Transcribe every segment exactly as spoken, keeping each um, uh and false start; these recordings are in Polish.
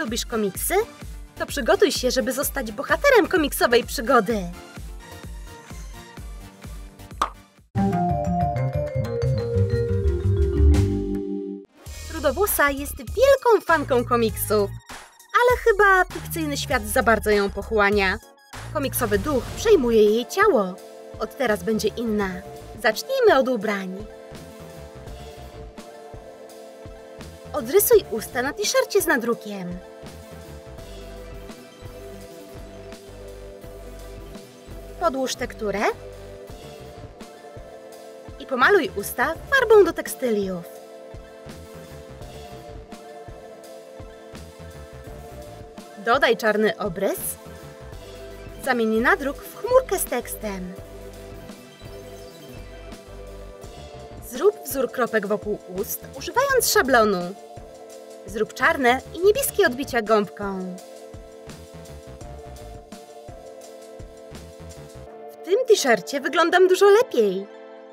Lubisz komiksy? To przygotuj się, żeby zostać bohaterem komiksowej przygody. Rudowłosa jest wielką fanką komiksów, ale chyba fikcyjny świat za bardzo ją pochłania. Komiksowy duch przejmuje jej ciało. Od teraz będzie inna. Zacznijmy od ubrań. Odrysuj usta na t-shircie z nadrukiem. Podłóż tekturę i pomaluj usta farbą do tekstyliów. Dodaj czarny obrys. Zamień nadruk w chmurkę z tekstem. Zrób wzór kropek wokół ust, używając szablonu. Zrób czarne i niebieskie odbicia gąbką. W tym t-shircie wyglądam dużo lepiej.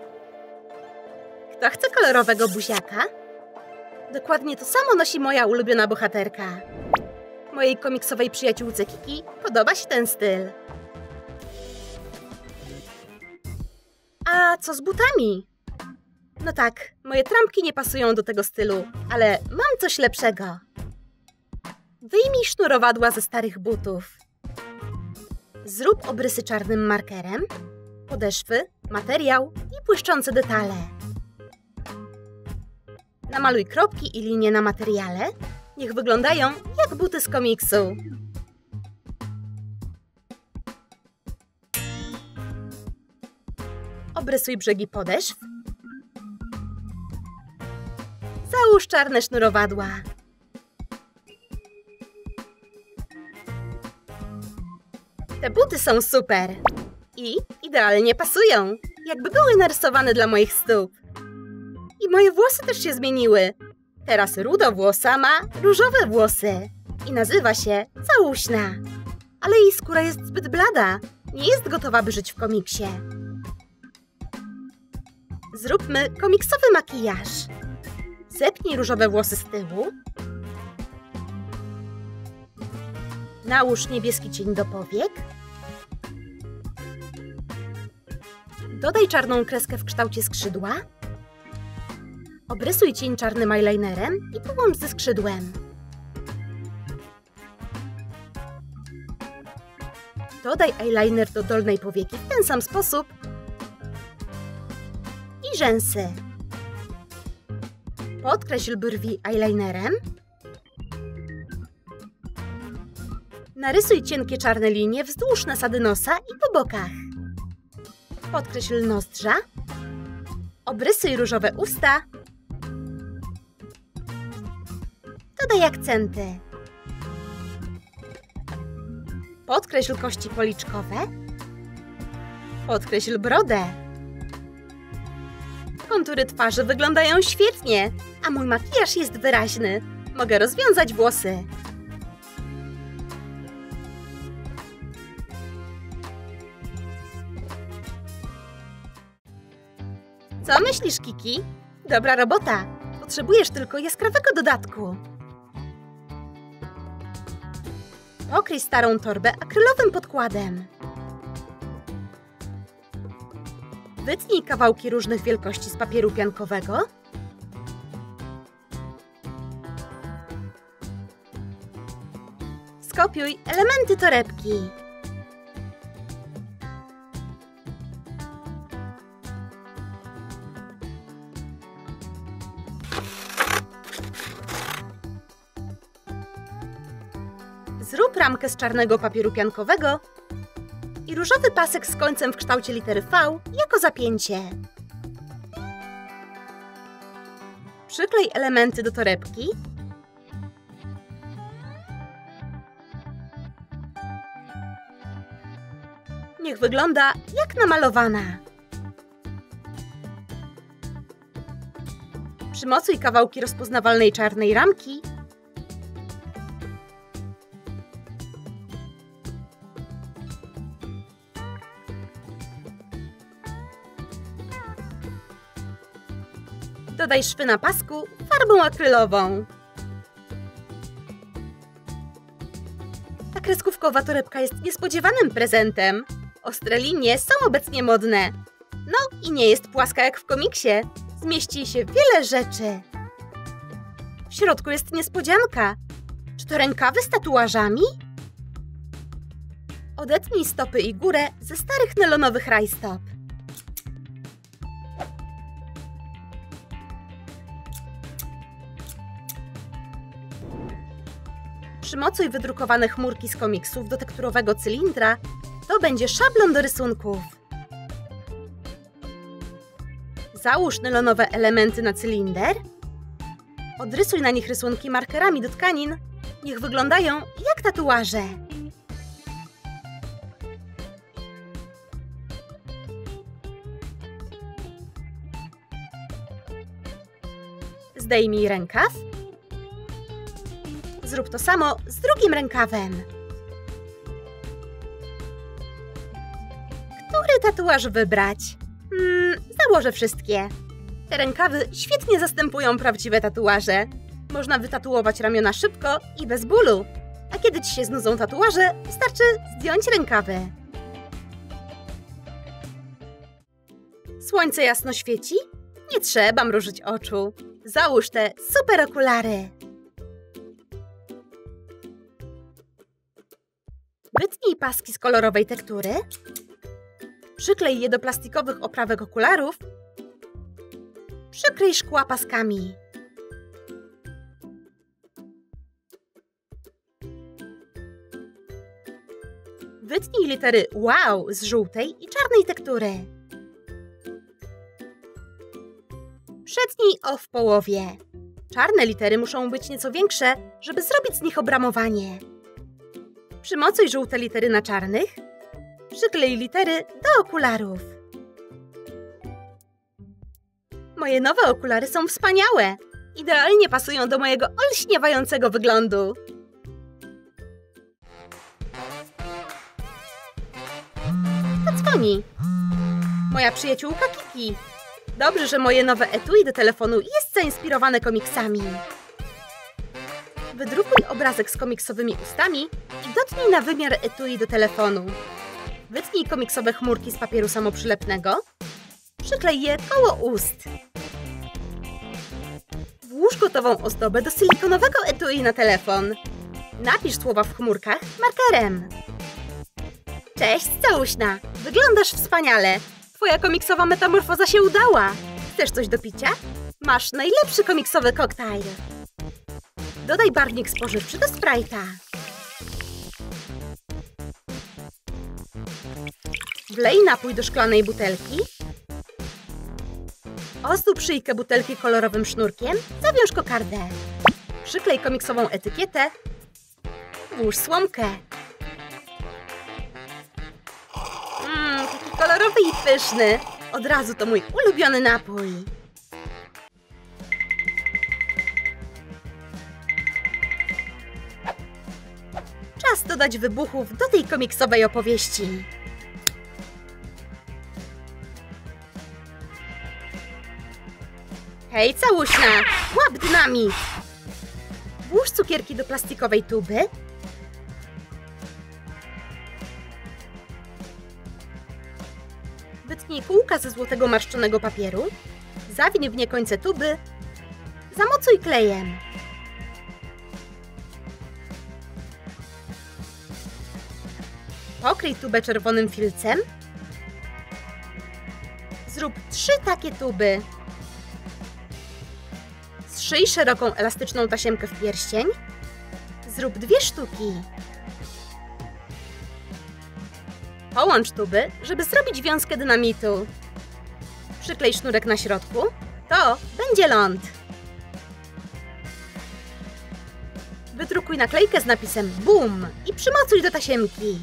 Kto chce kolorowego buziaka? Dokładnie to samo nosi moja ulubiona bohaterka. Mojej komiksowej przyjaciółce Kiki podoba się ten styl. A co z butami? No tak, moje trampki nie pasują do tego stylu, ale mam coś lepszego. Wyjmij sznurowadła ze starych butów. Zrób obrysy czarnym markerem, podeszwy, materiał i błyszczące detale. Namaluj kropki i linie na materiale. Niech wyglądają jak buty z komiksu. Obrysuj brzegi podeszw. Załóż czarne sznurowadła. Te buty są super i idealnie pasują, jakby były narysowane dla moich stóp. I moje włosy też się zmieniły. Teraz rudowłosa ma różowe włosy i nazywa się Całuśna. Ale jej skóra jest zbyt blada, nie jest gotowa, by żyć w komiksie. Zróbmy komiksowy makijaż. Zepnij różowe włosy z tyłu. Nałóż niebieski cień do powiek. Dodaj czarną kreskę w kształcie skrzydła. Obrysuj cień czarnym eyelinerem i połącz ze skrzydłem. Dodaj eyeliner do dolnej powieki w ten sam sposób i rzęsy. Podkreśl brwi eyelinerem. Narysuj cienkie czarne linie wzdłuż nasady nosa i po bokach. Podkreśl nozdrza. Obrysuj różowe usta. Dodaj akcenty. Podkreśl kości policzkowe. Podkreśl brodę. Kontury twarzy wyglądają świetnie, a mój makijaż jest wyraźny. Mogę rozwiązać włosy. Co myślisz, Kiki? Dobra robota. Potrzebujesz tylko jaskrawego dodatku. Pokryj starą torbę akrylowym podkładem. Wytnij kawałki różnych wielkości z papieru piankowego. Skopiuj elementy torebki. Zrób ramkę z czarnego papieru piankowego i różowy pasek z końcem w kształcie litery V jako zapięcie. Przyklej elementy do torebki. Niech wygląda jak namalowana. Przymocuj kawałki rozpoznawalnej czarnej ramki. Dodaj szwy na pasku farbą akrylową. Ta kreskówkowa torebka jest niespodziewanym prezentem. Ostre linie są obecnie modne. No i nie jest płaska jak w komiksie. Zmieści się wiele rzeczy. W środku jest niespodzianka. Czy to rękawy z tatuażami? Odetnij stopy i górę ze starych nylonowych rajstop. Przymocuj wydrukowane chmurki z komiksów do tekturowego cylindra. To będzie szablon do rysunków. Załóż nylonowe elementy na cylinder. Odrysuj na nich rysunki markerami do tkanin. Niech wyglądają jak tatuaże. Zdejmij rękaw. Zrób to samo z drugim rękawem. Który tatuaż wybrać? Hmm, założę wszystkie. Te rękawy świetnie zastępują prawdziwe tatuaże. Można wytatuować ramiona szybko i bez bólu. A kiedy ci się znudzą tatuaże, wystarczy zdjąć rękawy. Słońce jasno świeci? Nie trzeba mrużyć oczu. Załóż te super okulary. Wytnij paski z kolorowej tektury. Przyklej je do plastikowych oprawek okularów. Przykryj szkła paskami. Wytnij litery WOW z żółtej i czarnej tektury. Przetnij O w połowie. Czarne litery muszą być nieco większe, żeby zrobić z nich obramowanie. Przymocuj żółte litery na czarnych. Przyklej litery do okularów. Moje nowe okulary są wspaniałe. Idealnie pasują do mojego olśniewającego wyglądu. Kto dzwoni? Moja przyjaciółka Kiki. Dobrze, że moje nowe etui do telefonu jest zainspirowane komiksami. Wydrukuj obrazek z komiksowymi ustami i dotknij na wymiar etui do telefonu. Wytnij komiksowe chmurki z papieru samoprzylepnego. Przyklej je koło ust. Włóż gotową ozdobę do silikonowego etui na telefon. Napisz słowa w chmurkach markerem. Cześć, całuśna! Wyglądasz wspaniale! Twoja komiksowa metamorfoza się udała! Chcesz coś do picia? Masz najlepszy komiksowy koktajl! Dodaj barwnik spożywczy do Sprite'a. Wlej napój do szklanej butelki. Ozdób szyjkę butelki kolorowym sznurkiem. Zawiąż kokardę. Przyklej komiksową etykietę. Włóż słomkę. Mmm, taki kolorowy i pyszny. Od razu to mój ulubiony napój. Czas dodać wybuchów do tej komiksowej opowieści. Hej, całuśna! Łap dynamit! Włóż cukierki do plastikowej tuby. Wytnij kółka ze złotego marszczonego papieru. Zawiń w nie końce tuby. Zamocuj klejem. Pokryj tubę czerwonym filcem. Zrób trzy takie tuby. Zszyj szeroką elastyczną tasiemkę w pierścień. Zrób dwie sztuki. Połącz tuby, żeby zrobić wiązkę dynamitu. Przyklej sznurek na środku. To będzie ląd. Wydrukuj naklejkę z napisem BOOM i przymocuj do tasiemki.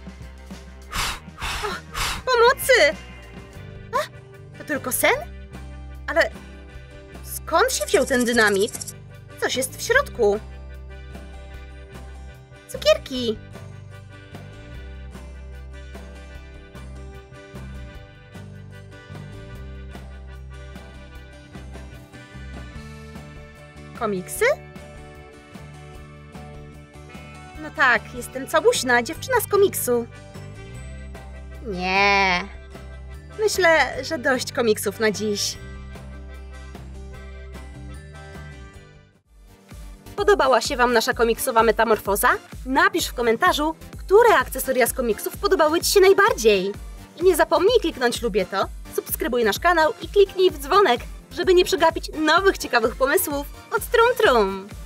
O, pomocy! A, to tylko sen? Ale skąd się wziął ten dynamit? Coś jest w środku. Cukierki. Komiksy? No tak, jestem całuśna, dziewczyna z komiksu. Nie. Myślę, że dość komiksów na dziś. Podobała się Wam nasza komiksowa metamorfoza? Napisz w komentarzu, które akcesoria z komiksów podobały Ci się najbardziej. I nie zapomnij kliknąć lubię to, subskrybuj nasz kanał i kliknij w dzwonek, żeby nie przegapić nowych ciekawych pomysłów od Trum Trum.